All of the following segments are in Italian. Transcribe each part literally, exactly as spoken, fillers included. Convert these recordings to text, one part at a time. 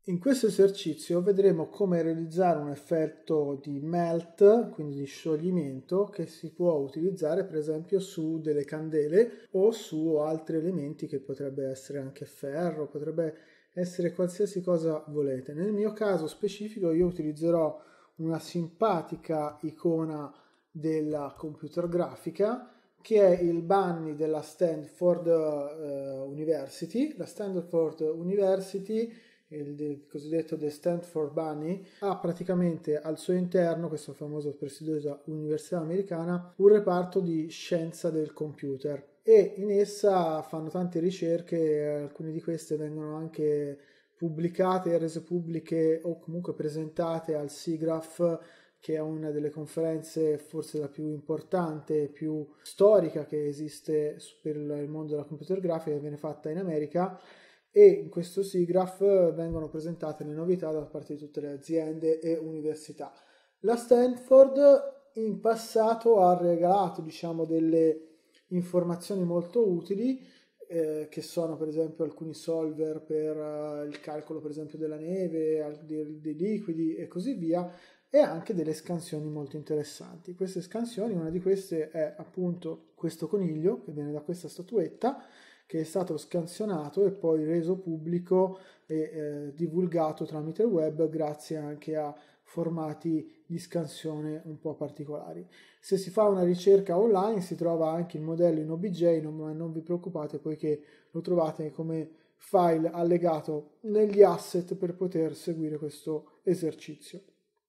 In questo esercizio vedremo come realizzare un effetto di melt, quindi di scioglimento, che si può utilizzare per esempio su delle candele o su altri elementi, che potrebbe essere anche ferro, potrebbe essere qualsiasi cosa volete. Nel mio caso specifico io utilizzerò una simpatica icona della computer grafica, che è il bunny della Stanford uh, University. La Stanford University, il cosiddetto The Stanford Bunny, ha praticamente al suo interno, questa famosa prestigiosa università americana, un reparto di scienza del computer, e in essa fanno tante ricerche, alcune di queste vengono anche pubblicate, rese pubbliche o comunque presentate al SIGGRAPH, che è una delle conferenze forse la più importante e più storica che esiste per il mondo della computer grafica, che viene fatta in America, e in questo SIGGRAPH vengono presentate le novità da parte di tutte le aziende e università. La Stanford in passato ha regalato, diciamo, delle informazioni molto utili, eh, che sono per esempio alcuni solver per uh, il calcolo per esempio della neve, dei, dei liquidi e così via, e anche delle scansioni molto interessanti. Queste scansioni, una di queste è appunto questo coniglio che viene da questa statuetta, che è stato scansionato e poi reso pubblico e eh, divulgato tramite il web, grazie anche a formati di scansione un po' particolari. Se si fa una ricerca online si trova anche il modello in O B J, non, non vi preoccupate, poiché lo trovate come file allegato negli asset per poter seguire questo esercizio.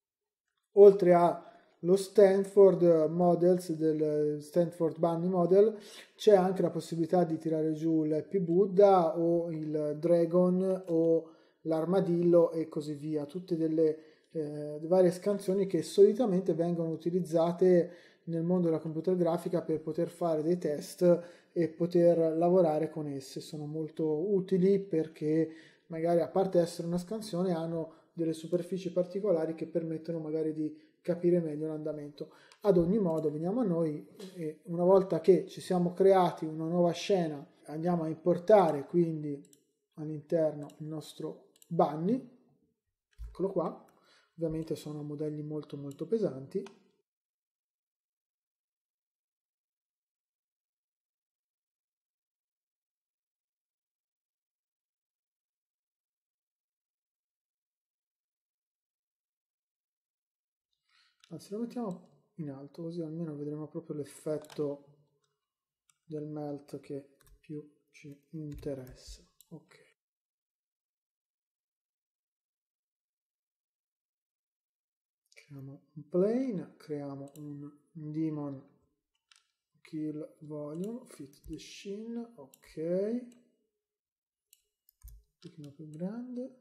Oltre allo Stanford Models, del Stanford Bunny Model, c'è anche la possibilità di tirare giù l'Happy Buddha o il Dragon o l'armadillo e così via, tutte delle eh, varie scansioni che solitamente vengono utilizzate nel mondo della computer grafica per poter fare dei test e poter lavorare con esse. Sono molto utili perché magari, a parte essere una scansione, hanno delle superfici particolari che permettono magari di capire meglio l'andamento. Ad ogni modo, veniamo a noi e una volta che ci siamo creati una nuova scena, andiamo a importare quindi all'interno il nostro bunny. Eccolo qua. Ovviamente sono modelli molto molto pesanti. Anzi, lo mettiamo in alto, così almeno vedremo proprio l'effetto del melt che più ci interessa. Ok. Creiamo un plane, creiamo un daemon kill volume, fit the sheen, ok. Un pochino più grande.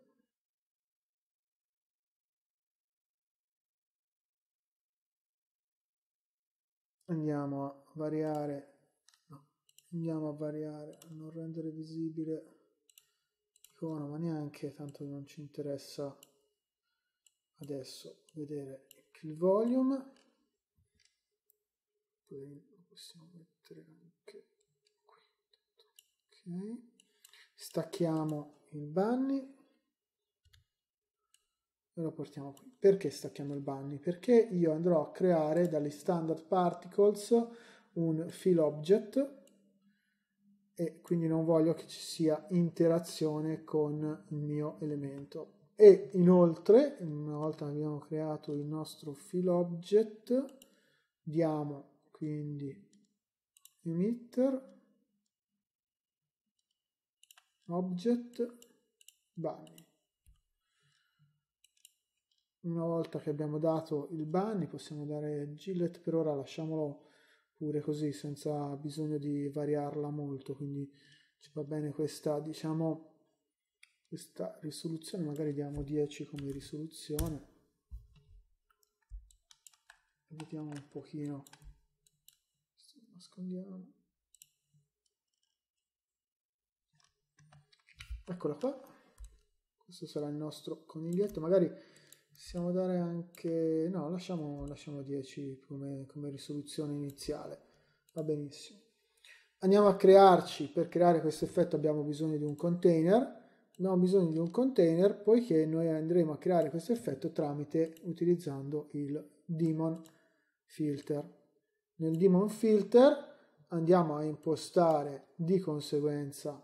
Andiamo a variare, no, andiamo a variare, a non rendere visibile l'icona, ma neanche, tanto non ci interessa adesso vedere il volume. Poi lo possiamo mettere anche qui. Ok, stacchiamo il bunny e lo portiamo qui. Perché stacchiamo il bunny? Perché io andrò a creare dagli standard particles un fill object e quindi non voglio che ci sia interazione con il mio elemento. E inoltre, una volta che abbiamo creato il nostro fill object, diamo quindi emitter object bunny. Una volta che abbiamo dato il bunny possiamo dare Gillet, per ora lasciamolo pure così senza bisogno di variarla molto, quindi ci va bene questa, diciamo, questa risoluzione. Magari diamo dieci come risoluzione, vediamo un pochino, nascondiamo, eccola qua. Questo sarà il nostro coniglietto. Magari possiamo dare anche, no, lasciamo, lasciamo dieci come, come risoluzione iniziale, va benissimo. Andiamo a crearci, per creare questo effetto abbiamo bisogno di un container. abbiamo bisogno di un container poiché noi andremo a creare questo effetto tramite utilizzando il daemon filter. Nel daemon filter andiamo a impostare di conseguenza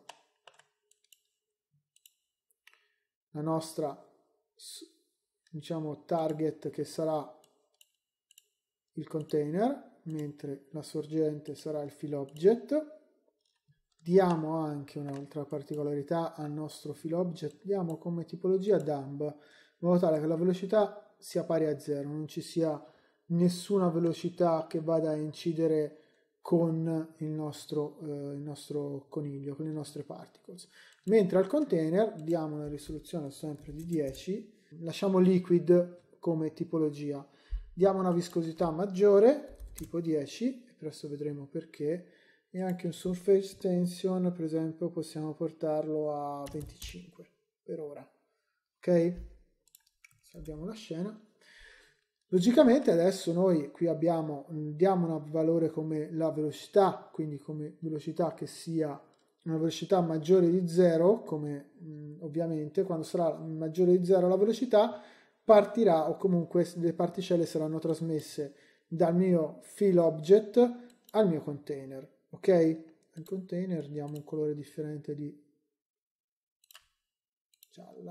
la nostra, diciamo, target, che sarà il container, mentre la sorgente sarà il fill object. Diamo anche un'altra particolarità al nostro fill object, diamo come tipologia dumb, in modo tale che la velocità sia pari a zero, non ci sia nessuna velocità che vada a incidere con il nostro, eh, il nostro coniglio, con le nostre particles. Mentre al container diamo una risoluzione sempre di dieci, lasciamo liquid come tipologia, diamo una viscosità maggiore, tipo dieci, e presto vedremo perché, e anche un surface tension, per esempio, possiamo portarlo a venticinque per ora. Ok? Salviamo la scena. Logicamente adesso noi qui abbiamo, diamo un valore come la velocità, quindi come velocità che sia una velocità maggiore di zero, come mh, ovviamente quando sarà maggiore di zero la velocità partirà, o comunque le particelle saranno trasmesse dal mio fill object al mio container. Ok? Al container diamo un colore differente di gialla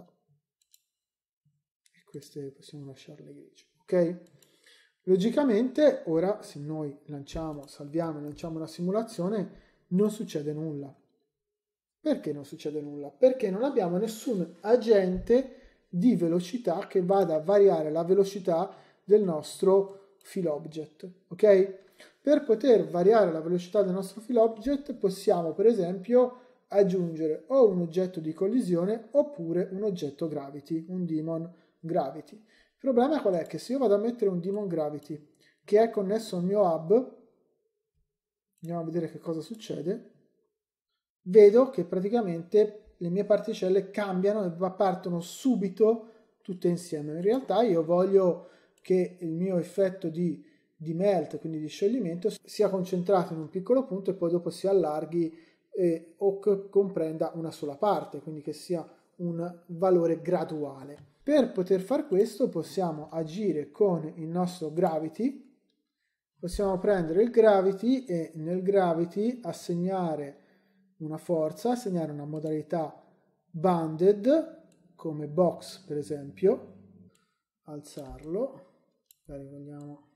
e queste possiamo lasciarle grigie. Ok? Logicamente ora se noi lanciamo, salviamo e lanciamo la simulazione non succede nulla. Perché non succede nulla? Perché non abbiamo nessun agente di velocità che vada a variare la velocità del nostro fill object. Ok? Per poter variare la velocità del nostro fill object possiamo per esempio aggiungere o un oggetto di collisione oppure un oggetto gravity, un daemon gravity. Il problema qual è? Che se io vado a mettere un daemon gravity che è connesso al mio hub, andiamo a vedere che cosa succede, vedo che praticamente le mie particelle cambiano e partono subito tutte insieme. In realtà io voglio che il mio effetto di, di melt, quindi di scioglimento, sia concentrato in un piccolo punto e poi dopo si allarghi eh, o che comprenda una sola parte, quindi che sia un valore graduale. Per poter far questo possiamo agire con il nostro gravity, possiamo prendere il gravity e nel gravity assegnare una forza, assegnare una modalità bounded come box per esempio, alzarlo, magari vogliamo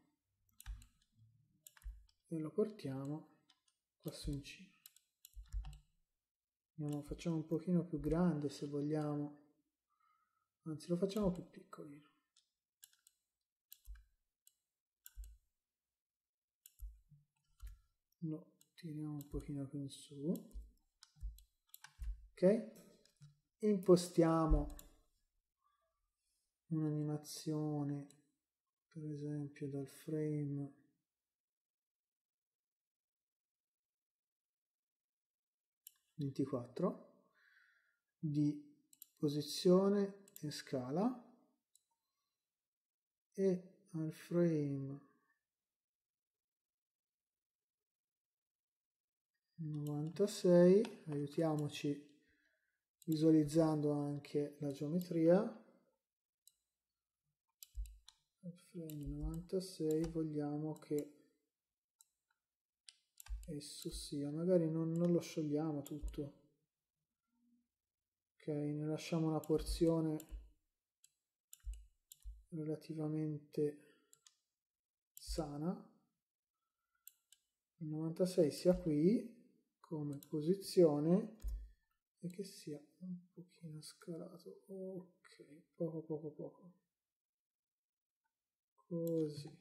e lo portiamo qua su in cima. Andiamo, facciamo un pochino più grande se vogliamo, anzi lo facciamo più piccolino. Lo tiriamo un pochino più in su. Ok? Impostiamo un'animazione, per esempio dal frame ventiquattro di posizione e scala e al frame novantasei aiutiamoci visualizzando anche la geometria. Al frame novantasei vogliamo che esso sia, magari non, non lo sciogliamo tutto, ok, ne lasciamo una porzione relativamente sana. Il novantasei sia qui come posizione e che sia un pochino scalato, ok, poco poco poco, così,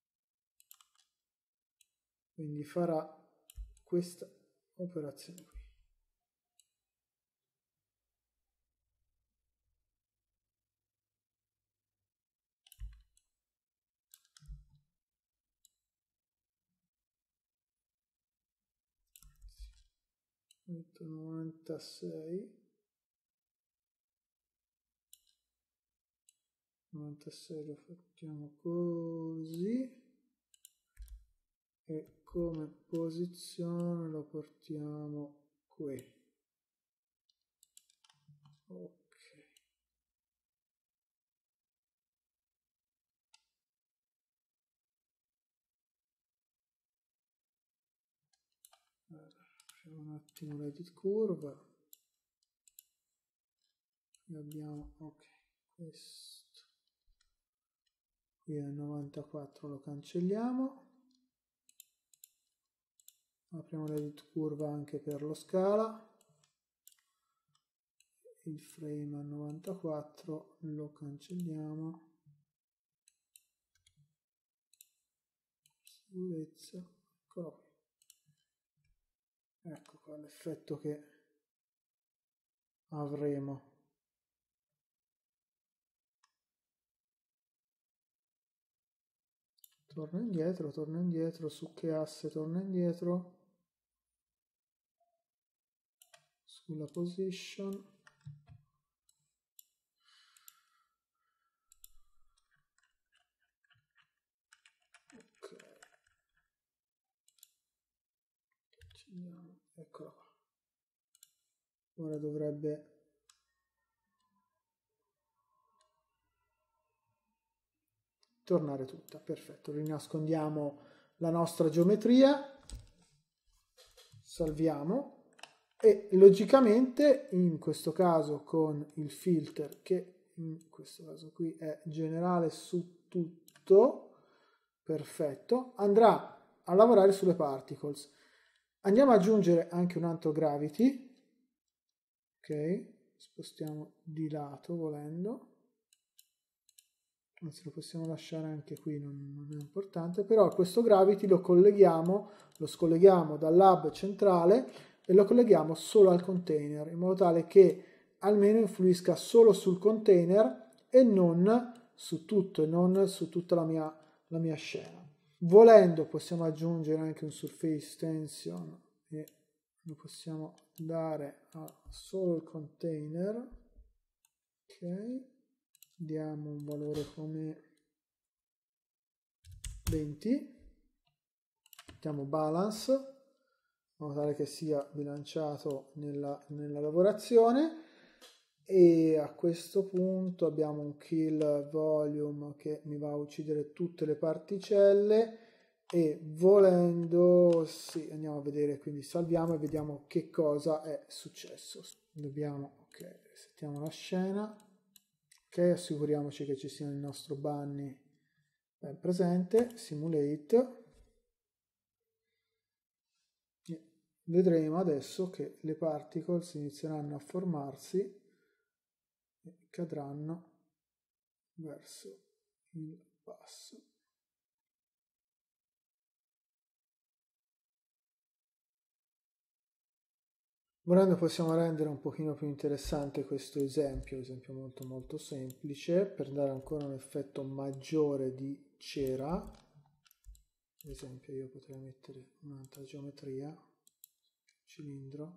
quindi farà questa operazione qui. Metto novantasei, novantasei lo facciamo così e come posizione lo portiamo qui. Ok, aggiungere un attimo l'edit curve. Qui abbiamo, ok, questo qui è novantaquattro, lo cancelliamo. Apriamo l'edit curva anche per lo scala. Il frame a novantaquattro lo cancelliamo. Sicurezza, eccolo qui. Ecco qua l'effetto che avremo. Torno indietro, torno indietro, su che asse torno indietro? Sulla position. Ok. Eccolo qua. Ora dovrebbe tornare tutta. Perfetto, rinascondiamo la nostra geometria, salviamo e logicamente in questo caso con il filter, che in questo caso qui è generale su tutto, perfetto, andrà a lavorare sulle particles. Andiamo ad aggiungere anche un altro gravity, ok, spostiamo di lato volendo. Anzi, lo possiamo lasciare anche qui, non, non è importante, però questo gravity lo colleghiamo, lo scolleghiamo dall'hub centrale e lo colleghiamo solo al container, in modo tale che almeno influisca solo sul container e non su tutto, e non su tutta la mia, la mia scena. Volendo possiamo aggiungere anche un surface tension e lo possiamo dare a solo il container, ok. Diamo un valore come venti, mettiamo balance, in modo tale che sia bilanciato nella, nella lavorazione, e a questo punto abbiamo un kill volume che mi va a uccidere tutte le particelle e volendo, sì, andiamo a vedere, quindi salviamo e vediamo che cosa è successo. Dobbiamo, ok, settiamo la scena. Ok, assicuriamoci che ci sia il nostro bunny ben presente, simulate. E vedremo adesso che le particles inizieranno a formarsi e cadranno verso il basso. Volendo possiamo rendere un pochino più interessante questo esempio, esempio molto molto semplice, per dare ancora un effetto maggiore di cera. Ad esempio io potrei mettere un'altra geometria, cilindro.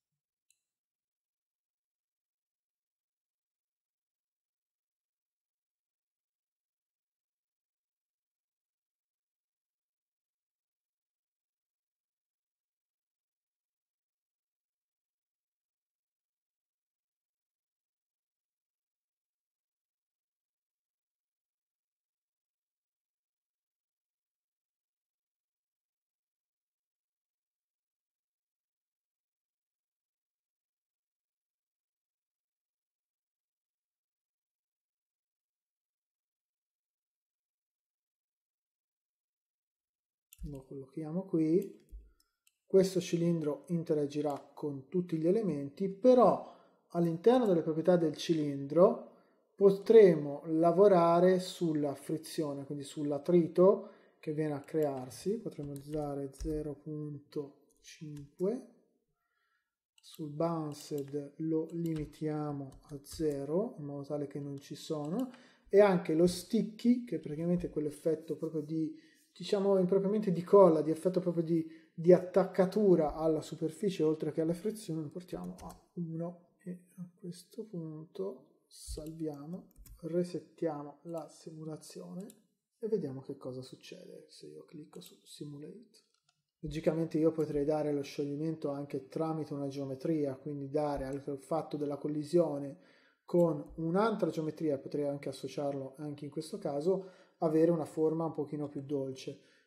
Lo collochiamo qui. Questo cilindro interagirà con tutti gli elementi, però all'interno delle proprietà del cilindro potremo lavorare sulla frizione, quindi sull'attrito che viene a crearsi. Potremo usare zero virgola cinque, sul bounced lo limitiamo a zero in modo tale che non ci sono, e anche lo sticky, che praticamente è quell'effetto proprio di, diciamo impropriamente di colla, di effetto proprio di, di attaccatura alla superficie oltre che alla frizione, lo portiamo a uno e a questo punto salviamo, resettiamo la simulazione e vediamo che cosa succede se io clicco su Simulate. Logicamente io potrei dare lo scioglimento anche tramite una geometria, quindi dare al fatto della collisione con un'altra geometria, potrei anche associarlo anche in questo caso, avere una forma un pochino più dolce.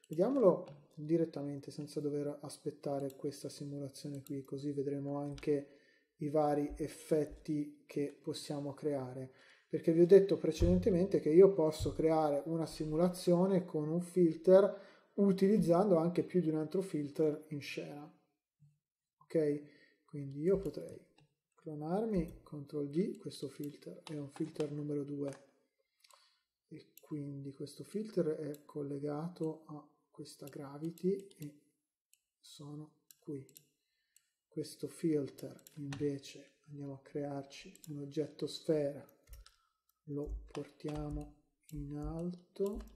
Vediamolo direttamente senza dover aspettare questa simulazione qui, così vedremo anche i vari effetti che possiamo creare, perché vi ho detto precedentemente che io posso creare una simulazione con un filter utilizzando anche più di un altro filter in scena. Ok, quindi io potrei clonarmi, control D, questo filter è un filter numero due e quindi questo filter è collegato a questa gravity e sono qui. Questo filter invece andiamo a crearci un oggetto sfera, lo portiamo in alto,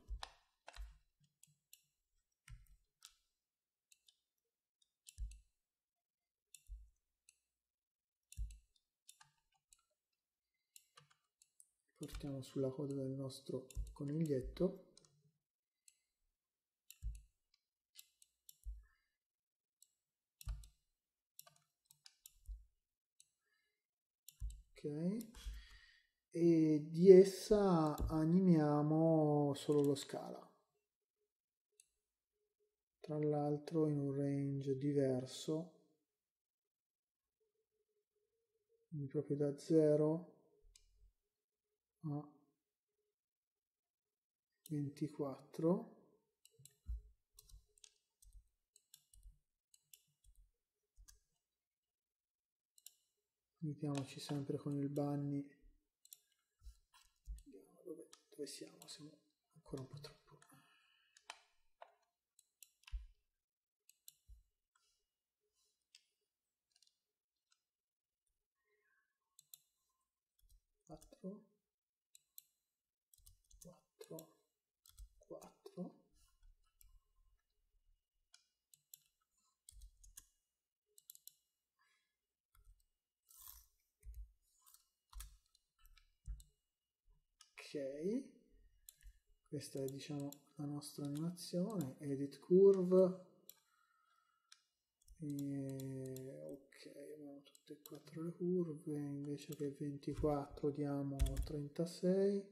portiamo sulla coda del nostro coniglietto. Ok, e di essa animiamo solo lo scala, tra l'altro in un range diverso, quindi proprio da zero a ventiquattro. Mettiamoci sempre con il bunny. Vediamo dove, dove siamo, siamo ancora un po' troppo. quattro, quattro, quattro. Ok, questa è diciamo la nostra animazione, edit curve, e, ok, abbiamo tutte e quattro le curve, invece che ventiquattro diamo trentasei,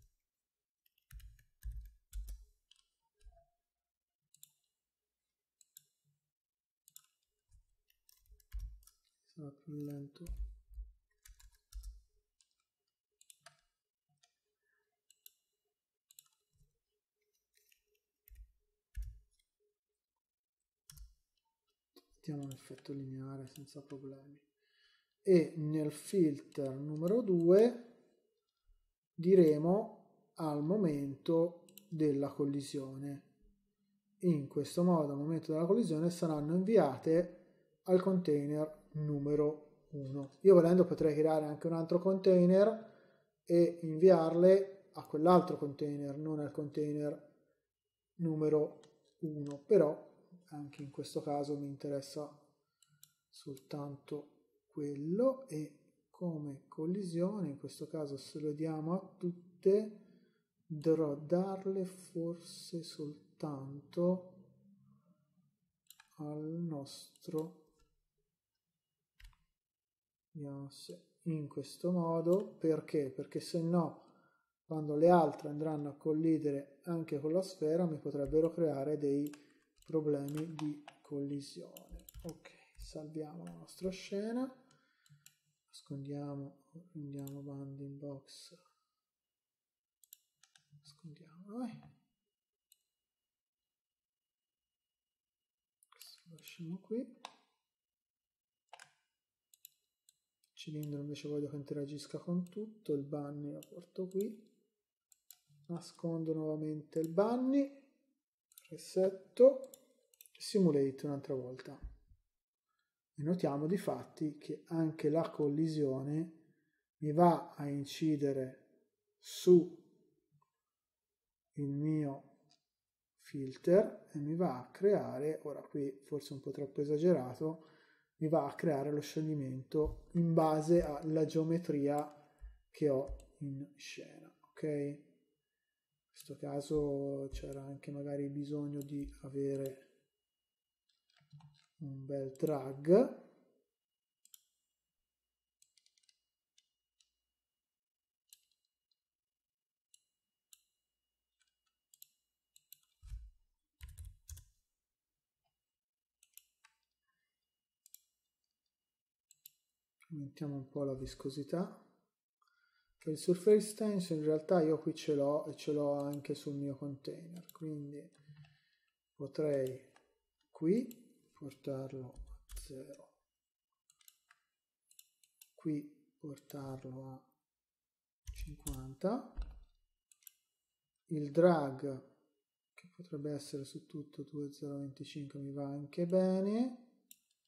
sarà più lento. Mettiamo un effetto lineare senza problemi. E nel filter numero due diremo al momento della collisione. In questo modo al momento della collisione saranno inviate al container numero uno. Io volendo potrei creare anche un altro container e inviarle a quell'altro container, non al container numero uno, però anche in questo caso mi interessa soltanto quello, e come collisione in questo caso se lo diamo a tutte dovrò darle forse soltanto al nostro, vediamo se in questo modo, perché? Perché se no quando le altre andranno a collidere anche con la sfera mi potrebbero creare dei problemi di collisione. Ok, salviamo la nostra scena, nascondiamo, prendiamo bounding box, nascondiamo, eh. Questo lo lasciamo qui. Il cilindro invece voglio che interagisca con tutto, il bunny lo porto qui, nascondo nuovamente il bunny, resetto, simulate un'altra volta e notiamo di fatti che anche la collisione mi va a incidere su il mio filter e mi va a creare, ora qui forse un po' troppo esagerato, mi va a creare lo scioglimento in base alla geometria che ho in scena, ok? In questo caso c'era anche magari bisogno di avere un bel drag, aumentiamo un po' la viscosità. Che il surface tension in realtà io qui ce l'ho e ce l'ho anche sul mio container, quindi potrei qui portarlo a zero, qui portarlo a cinquanta, il drag che potrebbe essere su tutto due virgola zero venticinque mi va anche bene,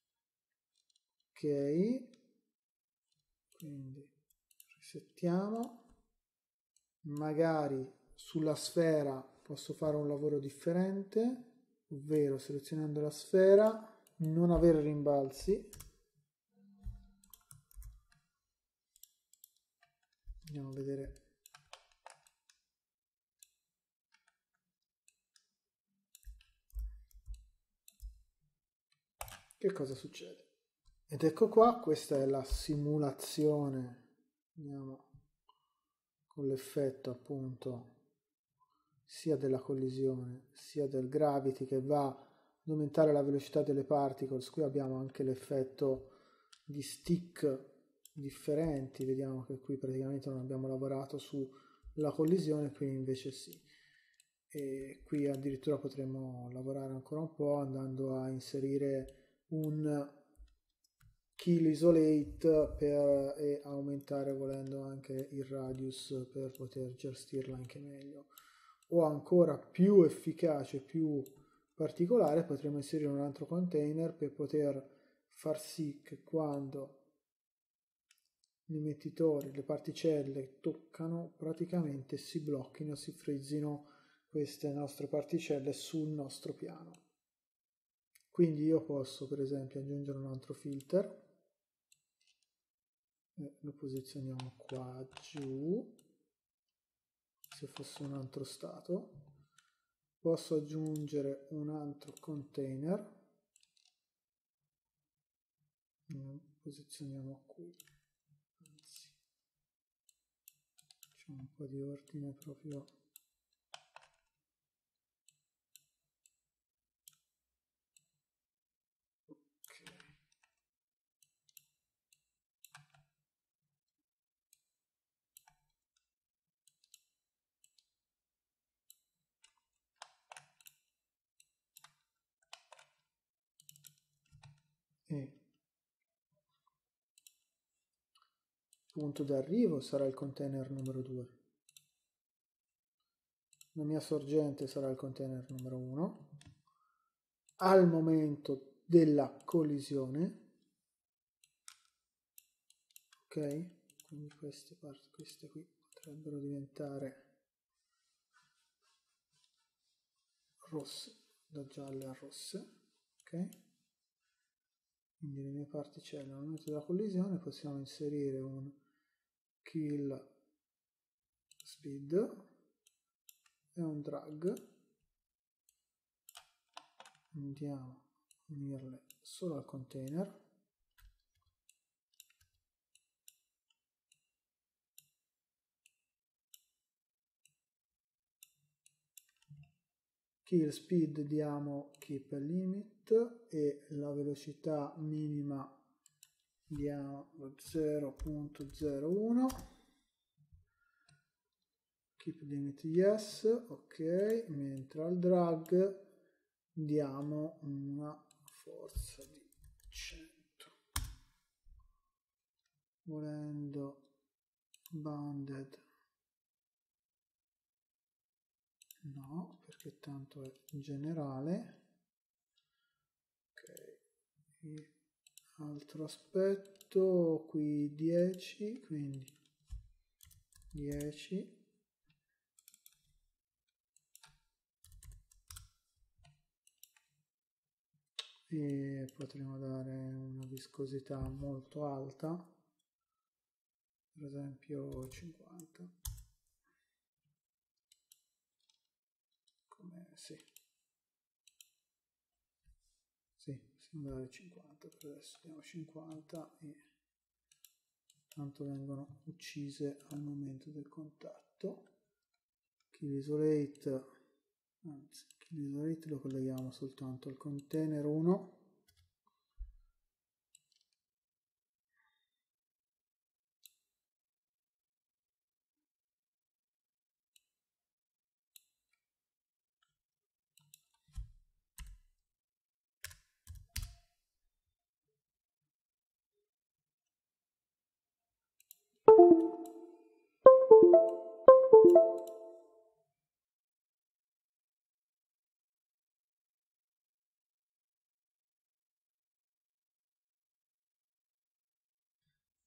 ok, quindi resettiamo, magari sulla sfera posso fare un lavoro differente, ovvero selezionando la sfera, non avere rimbalzi, andiamo a vedere. Che cosa succede? Ed ecco qua, questa è la simulazione, andiamo con l'effetto appunto sia della collisione sia del gravity che va ad aumentare la velocità delle particles. Qui abbiamo anche l'effetto di stick differenti, vediamo che qui praticamente non abbiamo lavorato sulla collisione, qui invece sì. E qui addirittura potremmo lavorare ancora un po' andando a inserire un kill isolate per, e aumentare volendo anche il radius per poter gestirla anche meglio, o ancora più efficace, più particolare, potremmo inserire un altro container per poter far sì che quando gli emettitori, le particelle toccano, praticamente si blocchino, si frizzino queste nostre particelle sul nostro piano. Quindi io posso per esempio aggiungere un altro filter, e lo posizioniamo qua giù, se fosse un altro stato. Posso aggiungere un altro container, lo posizioniamo qui, anzi facciamo un po' di ordine proprio. E punto d'arrivo sarà il container numero due, la mia sorgente sarà il container numero uno. Al momento della collisione, ok, quindi queste parti, queste qui potrebbero diventare rosse, da gialle a rosse, ok. Quindi le mie particelle al momento della collisione possiamo inserire un kill speed e un drag, andiamo a unirle solo al container, kill speed diamo keep limit e la velocità minima diamo zero virgola zero uno, keep limit yes, ok, mentre al drag diamo una forza di cento, volendo bounded no, perché tanto è generale. Ok, e altro aspetto qui dieci, quindi dieci, e potremo dare una viscosità molto alta, per esempio cinquanta, come sì, sì, possiamo dare cinquanta, per adesso diamo cinquanta e tanto vengono uccise al momento del contatto. Kill isolate, anzi kill isolate lo colleghiamo soltanto al container uno,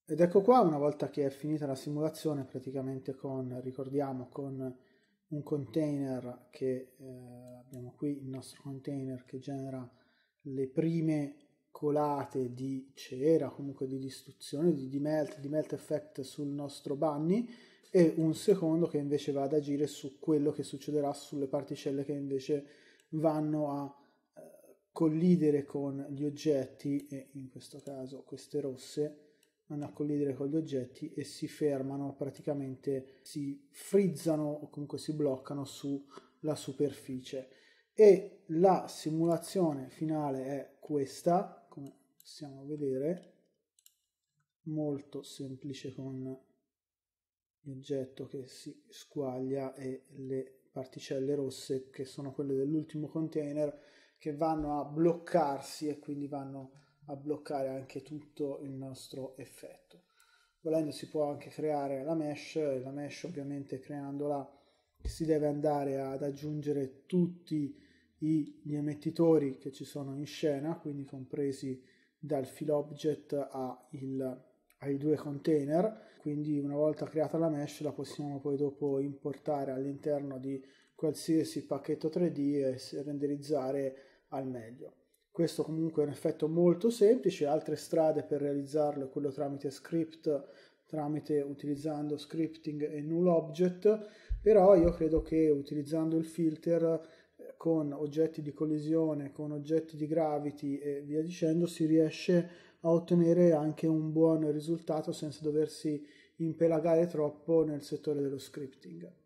Ed ecco qua, una volta che è finita la simulazione, praticamente con, ricordiamo, con un container che eh, abbiamo qui, il nostro container che genera le prime colate di cera, comunque di distruzione, di, di melt, di melt effect sul nostro bunny, e un secondo che invece va ad agire su quello che succederà sulle particelle che invece vanno a eh, collidere con gli oggetti, e in questo caso queste rosse vanno a collidere con gli oggetti e si fermano, praticamente si frizzano o comunque si bloccano sulla superficie. E la simulazione finale è questa, come possiamo vedere, molto semplice, con l'oggetto che si squaglia e le particelle rosse che sono quelle dell'ultimo container che vanno a bloccarsi e quindi vanno a bloccare anche tutto il nostro effetto. Volendo si può anche creare la mesh, e la mesh ovviamente creandola si deve andare ad aggiungere tutti gli emettitori che ci sono in scena, quindi compresi dal fill object a il, ai due container. Quindi una volta creata la mesh la possiamo poi dopo importare all'interno di qualsiasi pacchetto tre D e renderizzare al meglio. Questo comunque è un effetto molto semplice. Altre strade per realizzarlo è quello tramite script, tramite utilizzando scripting e null object, però io credo che utilizzando il filter con oggetti di collisione, con oggetti di gravity e via dicendo, si riesce a ottenere anche un buon risultato senza doversi impelagare troppo nel settore dello scripting.